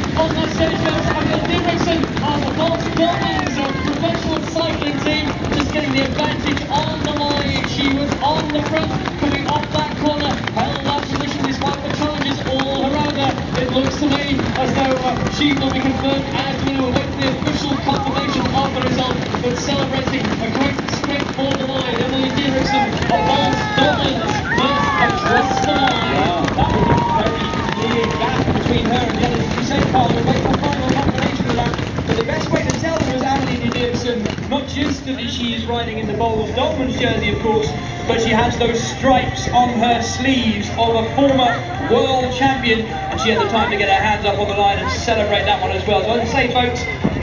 on the stage goes Amelie Didrikson of the Bols Dormans professional cycling team, just getting the advantage on the line. She was on the front, coming off that corner, held that position despite the challenges all around her. It looks to me as though she will be confirmed as winner. With the official confirmation of the result, but celebrating a great sprint for the line. Amelie Didrikson of Bols Dormans across the line. That was a very clear gap between her and the others. As you say, Carl, we'll wait for final confirmation of that. But the best way to tell them is Amelie Didrikson, not just that she is riding in the Bols Dormans jersey, of course, but she has those stripes on her sleeves of a former world champion, and she had the time to get her hands up on the line and celebrate that one as well. So as I say, folks,